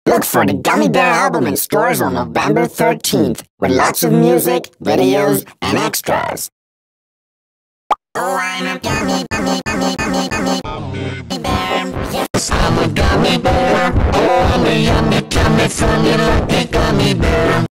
Look for the Gummy Bear album in stores on November 13th, with lots of music, videos, and extras. Oh, I'm a gummy bear. Yes, I'm a gummy bear. Oh, I'm a yummy, tummy, funny, lucky gummy bear.